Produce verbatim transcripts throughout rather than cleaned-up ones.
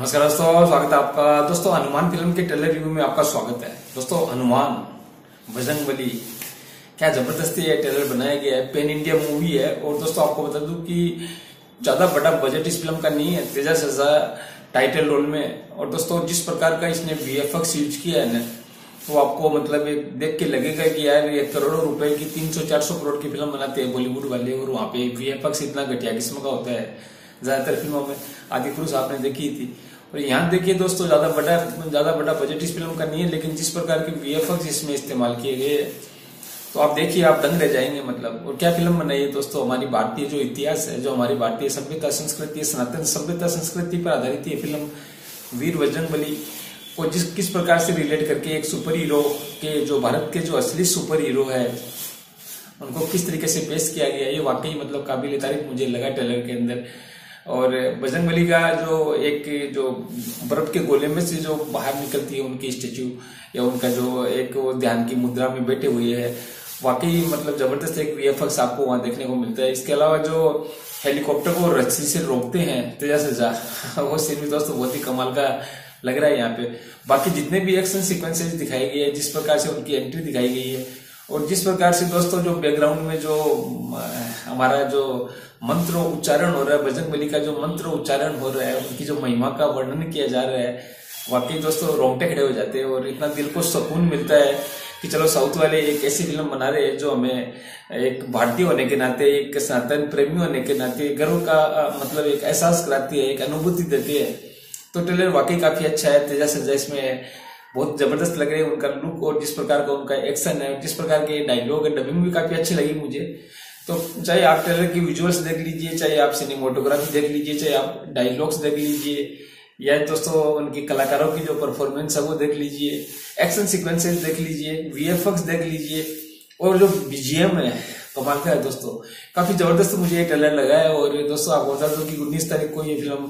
नमस्कार दोस्तों, स्वागत है आपका। दोस्तों हनुमान फिल्म के ट्रेलर रिव्यू में आपका स्वागत है। दोस्तों हनुमान बजरंगबली, क्या जबरदस्ती है ट्रेलर बनाया गया है। पेन इंडिया मूवी है और दोस्तों आपको बता दूं कि ज्यादा बड़ा बजट इस फिल्म का नहीं है। तेजा सजा टाइटल रोल में, और दोस्तों जिस प्रकार का इसने वीएफएक्स यूज किया है ना, तो आपको मतलब एक देख के लगेगा कि यार ये करोड़ों रुपए की तीन सौ चार सौ करोड़ की फिल्म बनाते हैं बॉलीवुड वाले, और वहाँ पे वीएफएक्स इतना घटिया किस्म का होता है ज्यादातर फिल्मों में। आदि पुरुष आपने देखी थी, और यहाँ देखिए दोस्तों ज्यादा बड़ा ज्यादा बड़ा बजट इस फिल्म का नहीं है, लेकिन जिस प्रकार के वीएफएक्स इसमें इस्तेमाल किए गए तो आप देखिए आप दंग रह जाएंगे मतलब। और क्या फिल्म बनाई है दोस्तों, हमारी भारतीय जो इतिहास है, जो हमारी भारतीय सभ्यता संस्कृति, सनातन सभ्यता संस्कृति पर आधारित ये फिल्म वीर बजरंगबली को जिस किस प्रकार से रिलेट करके एक सुपर हीरो के, जो भारत के जो असली सुपर हीरो है, उनको किस तरीके से पेश किया गया, ये वाकई मतलब काबिल तारीफ मुझे लगा ट्रेलर के अंदर। और बजरंगबली का जो एक जो बर्फ के गोले में से जो बाहर निकलती है उनकी स्टेच्यू, या उनका जो एक वो ध्यान की मुद्रा में बैठे हुए है, वाकई मतलब जबरदस्त एक वीएफएक्स आपको वहां देखने को मिलता है। इसके अलावा जो हेलीकॉप्टर को रस्सी से रोकते हैं तेजा सजा, वो सीन भी दोस्तों बहुत ही कमाल का लग रहा है यहाँ पे। बाकी जितने भी एक्शन सीक्वेंसेस दिखाई गई है, जिस प्रकार से उनकी एंट्री दिखाई गई है, और जिस प्रकार से दोस्तों जो बैकग्राउंड में जो हमारा जो मंत्र उच्चारण हो रहा है, बजरंगबली का जो मंत्र उच्चारण हो रहा है, उनकी जो महिमा का वर्णन किया जा रहा है, वाकई दोस्तों रोंगटे खड़े हो जाते हैं। और इतना दिल को सुकून मिलता है कि चलो साउथ वाले एक ऐसी फिल्म बना रहे हैं जो हमें एक भारतीय होने के नाते, एक सनातन प्रेमी होने के नाते गर्व का मतलब एक एहसास कराती है, एक अनुभूति देती है। तो ट्रेलर वाकई काफी अच्छा है। तेजा सजा इसमें बहुत जबरदस्त लग रही है, उनका लुक और जिस प्रकार का उनका एक्शन है, जिस प्रकार के डायलॉग है, डबिंग भी काफी अच्छी लगी मुझे। तो चाहे आप ट्रेलर की विजुअल्स देख लीजिए, चाहे आप सिनेमेटोग्राफी देख लीजिए, चाहे आप डायलॉग्स देख लीजिए, या दोस्तों उनकी कलाकारों की जो परफॉर्मेंस है वो देख लीजिए, एक्शन सीक्वेंसेस देख लीजिए, वीएफएक्स देख लीजिए, और जो बीजीएम है कमाल का है दोस्तों। काफी जबरदस्त मुझे ये ट्रेलर लगा है। और दोस्तों आपको बता दो कि उन्नीस तारीख को ये फिल्म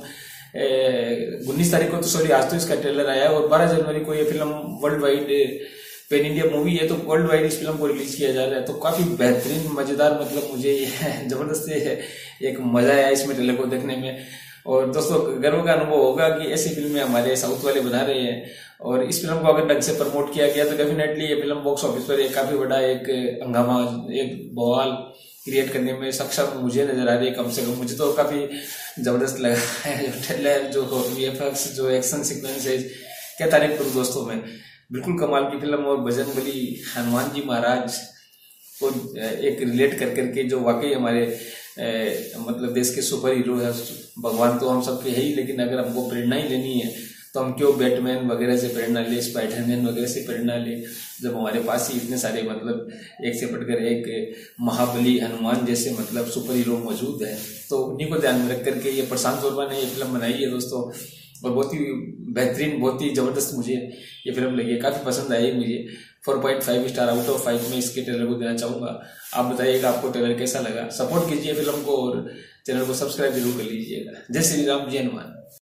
उन्नीस तारीख को तो सॉरी आज तो इसका ट्रेलर आया है, और बारह जनवरी को ये film world wide pan India movie है, तो वर्ल्ड वाइड इस फिल्म को रिलीज किया जा रहा है। तो काफी बेहतरीन मजेदार मतलब मुझे जबरदस्त एक मजा आया इसमें ट्रेलर को देखने में। और दोस्तों गर्व का अनुभव होगा कि ऐसी फिल्में हमारे साउथ वाले बना रहे हैं, और इस फिल्म को अगर ढंग से प्रमोट किया गया तो डेफिनेटली ये फिल्म बॉक्स ऑफिस पर एक काफी बड़ा एक हंगामा, एक बवाल क्रिएट करने में सक्षम मुझे नजर आ रही है। कम से कम मुझे तो काफी जबरदस्त लगा है जो ट्रेलर, जो वीएफएक्स, जो एक्शन सीक्वेंस है, क्या तारीफ करूं दोस्तों मैं। बिल्कुल कमाल की फिल्म। और बजरंगबली हनुमान जी महाराज को एक रिलेट कर करके जो वाकई हमारे ए, मतलब देश के सुपर हीरो है, भगवान तो हम सबके है ही, लेकिन अगर हमको प्रेरणा ही लेनी है तो हम क्यों बैटमैन वगैरह से प्रेरणा ले, स्पाइडरमैन वगैरह से प्रेरणा ले, जब हमारे पास ही इतने सारे मतलब एक से बढ़कर एक महाबली हनुमान जैसे मतलब सुपर हीरो मौजूद है। तो उन्हीं को ध्यान में रख करके ये प्रशांत वर्मा ने ये फिल्म बनाई है दोस्तों, और बहुत ही बेहतरीन, बहुत ही जबरदस्त मुझे ये फिल्म लगी है, काफी पसंद आई मुझे। Four point five star out of five में इसके ट्रेलर को देना चाहूंगा। आप बताइएगा आपको ट्रेलर कैसा लगा। सपोर्ट कीजिए फिल्म को और चैनल को सब्सक्राइब जरूर कर लीजिएगा। जय श्री राम, जय हनुमान।